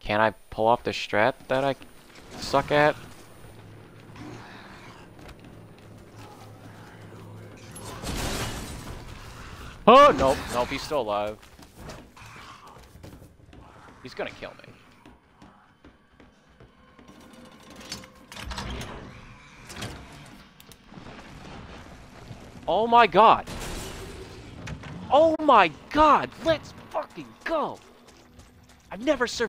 Can I pull off the strat that I suck at? Oh, nope, nope, he's still alive. He's gonna kill me. Oh my god! Oh my god! Let's fucking go! I've never survived.